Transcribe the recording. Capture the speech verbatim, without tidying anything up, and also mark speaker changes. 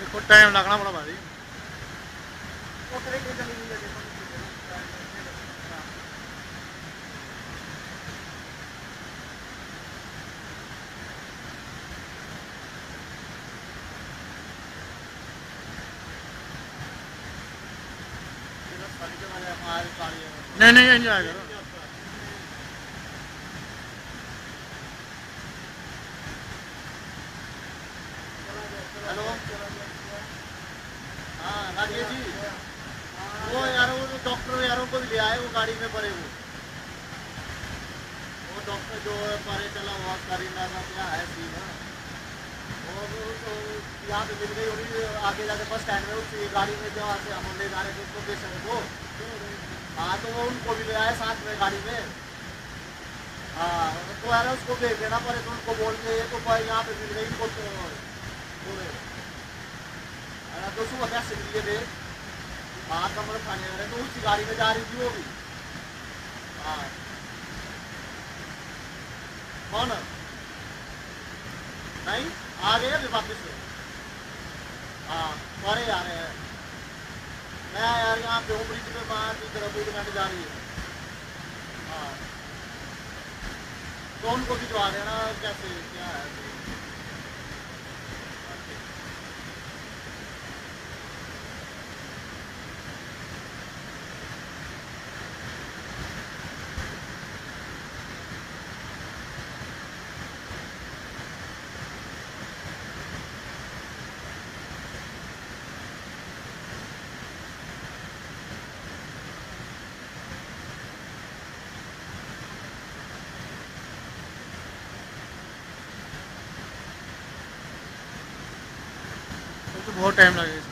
Speaker 1: तो टाइम लगना बड़ा भारी। नहीं नहीं नहीं आएगा। हेलो, हाँ राजेश जी, वो यार वो डॉक्टर यारों को भी ले आए, वो गाड़ी में पड़े वो वो डॉक्टर जो परे चला हुआ करीना का क्या है सीन है, वो वो तो यहाँ पे मिल गई होगी आगे जाके बस स्टैंड में, उस गाड़ी में जो से हम ले जा रहे थे उसको पेशेंट को। हाँ तो वो उनको भी ले आए साथ में गाड़ी में। हाँ तो यार उसको भेज देना पड़े, तो उनको बोल के तो यहाँ पे मिल गई इनको तो बोले तो सुबह पैसे लिए थे। हाँ कमर खाने वाले तो उसी गाड़ी में जा रही थी वो भी। हाँ कौन नहीं आ गए अभी वापस से। हाँ सारे आ रहे हैं। मैं यार यहाँ पे ब्रिज में वहाँ की तरफ मिनट जा रही है। हाँ तो उनको भिजवा देना कैसे क्या है। तो बहुत टाइम लगेगा।